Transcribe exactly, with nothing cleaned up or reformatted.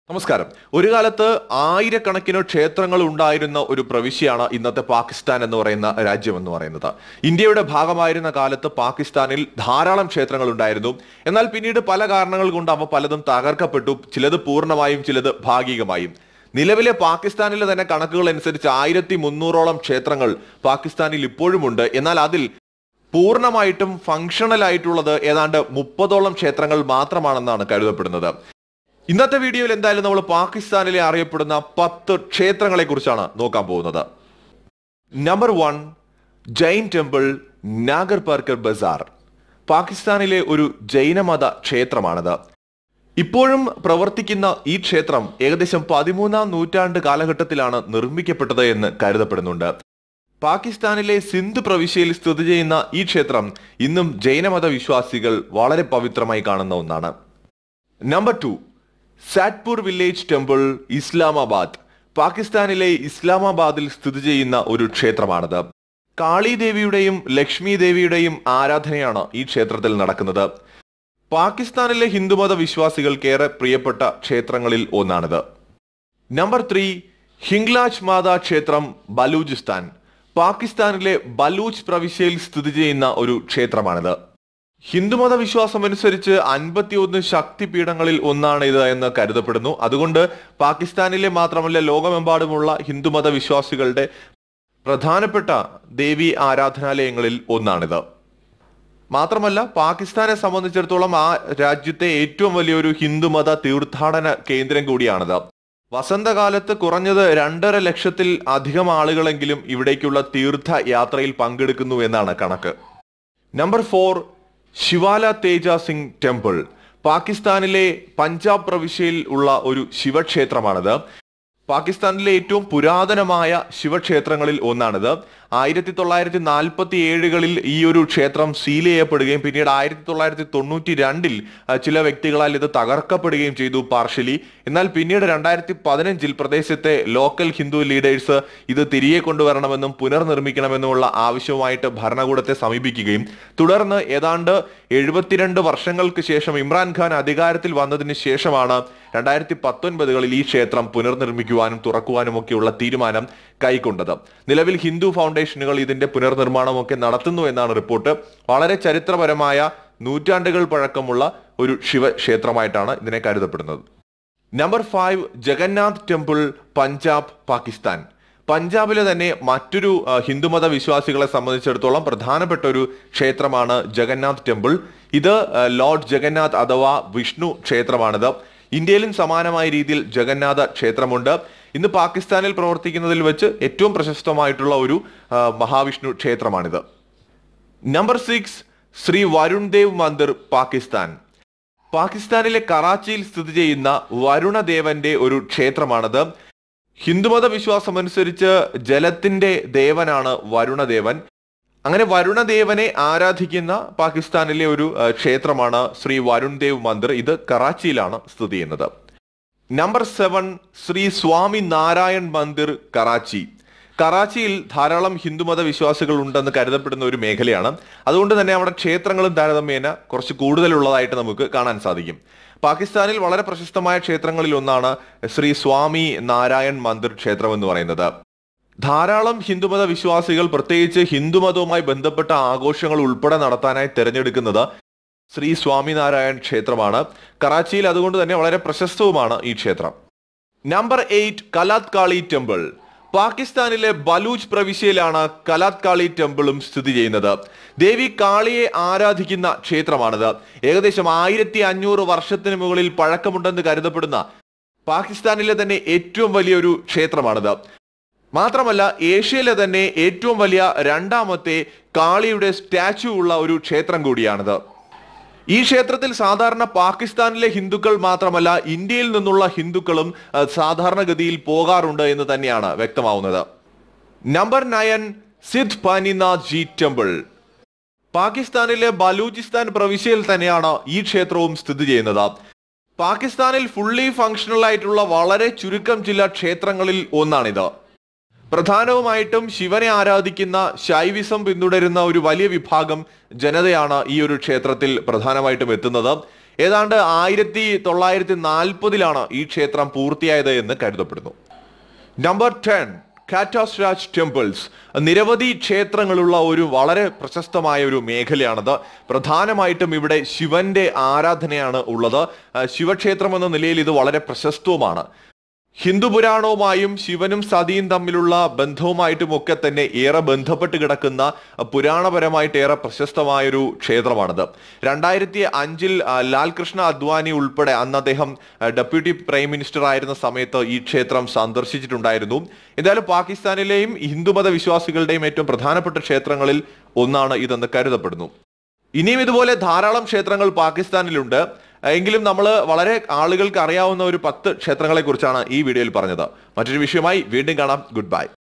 നമസ്കാരം. ഒരു കാലത്ത് ആയിരക്കണക്കിന് ക്ഷേത്രങ്ങൾ ഉണ്ടായിരുന്ന ഒരു പ്രവിശ്യയാണ് ഇന്നത്തെ പാകിസ്ഥാൻ എന്ന് പറയുന്ന രാജ്യം എന്ന് പറയുന്നത്. ഇന്ത്യയുടെ ഭാഗമായിരുന്ന കാലത്ത് പാകിസ്ഥാനിൽ ധാരാളം ക്ഷേത്രങ്ങൾ ഉണ്ടായിരുന്നു. എന്നാൽ പിന്നീട് പല കാരണങ്ങൾ കൊണ്ട് അവ പലതും തകർക്കപ്പെട്ടു. ചിലത് പൂർണ്ണമായും, ചിലത് ഭാഗികമായും. നിലവിലെ പാകിസ്ഥാനിലെ തന്നെ കണക്കുകൾ അനുസരിച്ച് ആയിരത്തി മുന്നൂറോളം ക്ഷേത്രങ്ങൾ പാകിസ്ഥാനിൽ ഇപ്പോഴുമുണ്ട്. എന്നാൽ അതിൽ പൂർണ്ണമായിട്ടും ഫങ്ഷണൽ ആയിട്ടുള്ളത് ഏതാണ്ട് മുപ്പതോളം ക്ഷേത്രങ്ങൾ മാത്രമാണെന്നാണ് കരുതപ്പെടുന്നത്. ഇന്നത്തെ വീഡിയോയിൽ എന്തായാലും നമ്മൾ പാകിസ്ഥാനിലെ അറിയപ്പെടുന്ന പത്ത് ക്ഷേത്രങ്ങളെ കുറിച്ചാണ് നോക്കാൻ പോകുന്നത്. Number one, Jain temple, Nagar Parkar Bazar. പാകിസ്ഥാനിലെ ഒരു ജൈനമത ക്ഷേത്രമാണിത്. ഇപ്പോഴും പ്രവർത്തിക്കുന്ന ഈ ക്ഷേത്രം ഏകദേശം പതിമൂന്നാം നൂറ്റാണ്ട് കാലഘട്ടത്തിലാണ് നിർമ്മിക്കപ്പെട്ടത് എന്ന് കരുതപ്പെടുന്നുണ്ട്. പാകിസ്ഥാനിലെ സിന്ധ് പ്രവിശ്യയിൽ സ്ഥിതി ചെയ്യുന്ന ഈ ക്ഷേത്രം ഇന്നും ജൈനമത വിശ്വാസികൾ വളരെ പവിത്രമായി കാണുന്ന ഒന്നാണ്. Number two, Saidpur village temple, Islamabad. പാകിസ്ഥാനിലെ ഇസ്ലാമാബാദിൽ സ്ഥിതി ചെയ്യുന്ന ഒരു ക്ഷേത്രമാണിത്. കാളി ദേവിയുടെയും ലക്ഷ്മി ദേവിയുടെയും ആരാധനയാണ് ഈ ക്ഷേത്രത്തിൽ നടക്കുന്നത്. പാകിസ്ഥാനിലെ ഹിന്ദുമത വിശ്വാസികൾക്കേറെ പ്രിയപ്പെട്ട ക്ഷേത്രങ്ങളിൽ ഒന്നാണിത്. നമ്പർ ത്രീ, ഹിംഗ്ലാജ് മാതാ ക്ഷേത്രം, ബലൂചിസ്ഥാൻ. പാകിസ്ഥാനിലെ ബലൂച്ച് പ്രവിശ്യയിൽ സ്ഥിതി ചെയ്യുന്ന ഒരു ക്ഷേത്രമാണിത്. ഹിന്ദുമത വിശ്വാസം അനുസരിച്ച് അൻപത്തിയൊന്ന് ശക്തിപീഠങ്ങളിൽ ഒന്നാണ് ഇത് എന്ന് കരുതപ്പെടുന്നു. അതുകൊണ്ട് പാകിസ്ഥാനിലെ മാത്രമല്ല ലോകമെമ്പാടുമുള്ള ഹിന്ദുമത വിശ്വാസികളുടെ പ്രധാനപ്പെട്ട ദേവി ആരാധനാലയങ്ങളിൽ ഒന്നാണിത്. മാത്രമല്ല പാകിസ്ഥാനെ സംബന്ധിച്ചിടത്തോളം ആ രാജ്യത്തെ ഏറ്റവും വലിയൊരു ഹിന്ദുമത തീർത്ഥാടന കേന്ദ്രം കൂടിയാണിത്. വസന്തകാലത്ത് കുറഞ്ഞത് രണ്ടര ലക്ഷത്തിൽ അധികം ആളുകളെങ്കിലും ഇവിടേക്കുള്ള തീർത്ഥയാത്രയിൽ പങ്കെടുക്കുന്നു എന്നാണ് കണക്ക്. Number four, Shivala Teja Singh temple. പാകിസ്ഥാനിലെ പഞ്ചാബ് പ്രവിശ്യയിൽ ഉള്ള ഒരു ശിവക്ഷേത്രമാണിത്. പാകിസ്ഥാനിലെ ഏറ്റവും പുരാതനമായ ശിവക്ഷേത്രങ്ങളിൽ ഒന്നാണിത്. ആയിരത്തി തൊള്ളായിരത്തി നാൽപ്പത്തി ഏഴുകളിൽ ഈ ഒരു ക്ഷേത്രം സീൽ ചെയ്യപ്പെടുകയും പിന്നീട് ആയിരത്തി തൊള്ളായിരത്തി തൊണ്ണൂറ്റി രണ്ടിൽ ചില വ്യക്തികളാൽ ഇത് തകർക്കപ്പെടുകയും ചെയ്തു പാർഷ്യലി. എന്നാൽ പിന്നീട് രണ്ടായിരത്തി പതിനഞ്ചിൽ പ്രദേശത്തെ ലോക്കൽ ഹിന്ദു ലീഡേഴ്സ് ഇത് തിരികെ കൊണ്ടുവരണമെന്നും പുനർനിർമ്മിക്കണമെന്നുമുള്ള ആവശ്യവുമായിട്ട് ഭരണകൂടത്തെ സമീപിക്കുകയും തുടർന്ന് ഏതാണ്ട് എഴുപത്തിരണ്ട് വർഷങ്ങൾക്ക് ശേഷം ഇമ്രാൻഖാൻ അധികാരത്തിൽ വന്നതിന് ശേഷമാണ് രണ്ടായിരത്തി പത്തൊൻപതുകളിൽ ഈ ക്ഷേത്രം പുനർനിർമ്മിക്കുവാനും തുറക്കുവാനും ഒക്കെയുള്ള തീരുമാനം കൈക്കൊണ്ടത്. നിലവിൽ ഹിന്ദു ഫൗണ്ടേഷനുകൾ ഇതിന്റെ പുനർനിർമ്മാണമൊക്കെ നടത്തുന്നു എന്നാണ് റിപ്പോർട്ട്. വളരെ ചരിത്രപരമായ നൂറ്റാണ്ടുകൾ പഴക്കമുള്ള ഒരു ശിവക്ഷേത്രമായിട്ടാണ് ഇതിനെ കരുതപ്പെടുന്നത്. Number five, Jagannath temple, Punjab, Pakistan. പഞ്ചാബിലെ തന്നെ മറ്റൊരു ഹിന്ദുമത വിശ്വാസികളെ സംബന്ധിച്ചിടത്തോളം പ്രധാനപ്പെട്ട ഒരു ക്ഷേത്രമാണ് ജഗന്നാഥ് ടെമ്പിൾ. ഇത് ലോർഡ് ജഗന്നാഥ് അഥവാ വിഷ്ണു ക്ഷേത്രമാണിത്. ഇന്ത്യയിലും സമാനമായ രീതിയിൽ ജഗന്നാഥ ക്ഷേത്രമുണ്ട്. ഇന്ന് പാകിസ്ഥാനിൽ പ്രവർത്തിക്കുന്നതിൽ വെച്ച് ഏറ്റവും പ്രശസ്തമായിട്ടുള്ള ഒരു മഹാവിഷ്ണു ക്ഷേത്രമാണിത്. Number six, Shri Varun Dev Mandir, Pakistan. പാകിസ്ഥാനിലെ കറാച്ചിയിൽ സ്ഥിതി ചെയ്യുന്ന വരുണദേവന്റെ ഒരു ക്ഷേത്രമാണിത്. ഹിന്ദുമത വിശ്വാസം അനുസരിച്ച് ജലത്തിന്റെ ദേവനാണ് വരുണദേവൻ. അങ്ങനെ വരുണദേവനെ ആരാധിക്കുന്ന പാകിസ്ഥാനിലെ ഒരു ക്ഷേത്രമാണ് ശ്രീ വരുൺ ദേവ് മന്ദിർ. ഇത് കറാച്ചിയിലാണ് സ്ഥിതി ചെയ്യുന്നത്. Number seven, Shri Swami Narayan Mandir, Karachi. കറാച്ചിയിൽ ധാരാളം ഹിന്ദുമത വിശ്വാസികൾ ഉണ്ടെന്ന് കരുതപ്പെടുന്ന ഒരു മേഖലയാണ്. അതുകൊണ്ട് തന്നെ അവിടെ ക്ഷേത്രങ്ങളും താരതമ്യേന കുറച്ച് കൂടുതലുള്ളതായിട്ട് നമുക്ക് കാണാൻ സാധിക്കും. പാകിസ്ഥാനിൽ വളരെ പ്രശസ്തമായ ക്ഷേത്രങ്ങളിൽ ഒന്നാണ് ശ്രീ സ്വാമി നാരായൺ മന്ദിർ ക്ഷേത്രം എന്ന് പറയുന്നത്. ധാരാളം ഹിന്ദുമത വിശ്വാസികൾ പ്രത്യേകിച്ച് ഹിന്ദുമതവുമായി ബന്ധപ്പെട്ട ആഘോഷങ്ങൾ ഉൾപ്പെടെ നടത്താനായി തിരഞ്ഞെടുക്കുന്നത് ശ്രീ സ്വാമിനാരായൺ ക്ഷേത്രമാണ്. കറാച്ചിയിൽ അതുകൊണ്ട് തന്നെ വളരെ പ്രശസ്തവുമാണ് ഈ ക്ഷേത്രം. Number eight, Kalat Kali temple. പാകിസ്ഥാനിലെ ബലൂച്ച് പ്രവിശ്യയിലാണ് കലാത് കാളി ടെമ്പിളും സ്ഥിതി ചെയ്യുന്നത്. ദേവി കാളിയെ ആരാധിക്കുന്ന ക്ഷേത്രമാണിത്. ഏകദേശം ആയിരത്തി അഞ്ഞൂറ് വർഷത്തിന് മുകളിൽ പഴക്കമുണ്ടെന്ന് കരുതപ്പെടുന്ന പാകിസ്ഥാനിലെ തന്നെ ഏറ്റവും വലിയൊരു ക്ഷേത്രമാണിത്. മാത്രമല്ല ഏഷ്യയിലെ തന്നെ ഏറ്റവും വലിയ രണ്ടാമത്തെ കാളിയുടെ സ്റ്റാച്യു ഉള്ള ഒരു ക്ഷേത്രം കൂടിയാണിത്. ഈ ക്ഷേത്രത്തിൽ സാധാരണ പാകിസ്ഥാനിലെ ഹിന്ദുക്കൾ മാത്രമല്ല ഇന്ത്യയിൽ നിന്നുള്ള ഹിന്ദുക്കളും സാധാരണഗതിയിൽ പോകാറുണ്ട് എന്ന് തന്നെയാണ് വ്യക്തമാവുന്നത്. Number nine, Siddh Paninath ji temple. പാകിസ്ഥാനിലെ ബലൂചിസ്ഥാൻ പ്രവിശ്യയിൽ തന്നെയാണ് ഈ ക്ഷേത്രവും സ്ഥിതി ചെയ്യുന്നത്. പാകിസ്ഥാനിൽ ഫുള്ളി ഫങ്ഷണൽ ആയിട്ടുള്ള വളരെ ചുരുക്കം ചില ക്ഷേത്രങ്ങളിൽ ഒന്നാണിത്. പ്രധാനവുമായിട്ടും ശിവനെ ആരാധിക്കുന്ന ശൈവിസം പിന്തുടരുന്ന ഒരു വലിയ വിഭാഗം ജനതയാണ് ഈ ഒരു ക്ഷേത്രത്തിൽ പ്രധാനമായിട്ടും എത്തുന്നത്. ഏതാണ്ട് ആയിരത്തി തൊള്ളായിരത്തി നാൽപ്പതിലാണ് ഈ ക്ഷേത്രം പൂർത്തിയായത് എന്ന് കരുതപ്പെടുന്നു. Number ten, Katas Raj temples. നിരവധി ക്ഷേത്രങ്ങളുള്ള ഒരു വളരെ പ്രശസ്തമായ ഒരു മേഖലയാണത്. പ്രധാനമായിട്ടും ഇവിടെ ശിവന്റെ ആരാധനയാണ് ഉള്ളത്. ശിവക്ഷേത്രം എന്ന നിലയിൽ ഇത് വളരെ പ്രശസ്തവുമാണ്. ഹിന്ദു പുരാണവുമായും ശിവനും സതിയും തമ്മിലുള്ള ബന്ധവുമായിട്ടും ഒക്കെ തന്നെ ഏറെ ബന്ധപ്പെട്ട് കിടക്കുന്ന പുരാണപരമായിട്ട് ഏറെ പ്രശസ്തമായൊരു ക്ഷേത്രമാണിത്. രണ്ടായിരത്തി അഞ്ചിൽ ലാൽകൃഷ്ണ അദ്വാനി ഉൾപ്പെടെ അന്ന് അദ്ദേഹം ഡെപ്യൂട്ടി പ്രൈം മിനിസ്റ്റർ ആയിരുന്ന സമയത്ത് ഈ ക്ഷേത്രം സന്ദർശിച്ചിട്ടുണ്ടായിരുന്നു. എന്തായാലും പാകിസ്ഥാനിലെയും ഹിന്ദുമത വിശ്വാസികളുടെയും ഏറ്റവും പ്രധാനപ്പെട്ട ക്ഷേത്രങ്ങളിൽ ഒന്നാണ് ഇതെന്ന് കരുതപ്പെടുന്നു. ഇനിയും ഇതുപോലെ ധാരാളം ക്ഷേത്രങ്ങൾ പാകിസ്ഥാനിലുണ്ട്. എങ്കിലും നമ്മൾ വളരെ ആളുകൾക്ക് അറിയാവുന്ന ഒരു പത്ത് ക്ഷേത്രങ്ങളെ കുറിച്ചാണ് ഈ വീഡിയോയിൽ പറഞ്ഞത്. മറ്റൊരു വിഷയമായി വീണ്ടും കാണാം. Good by.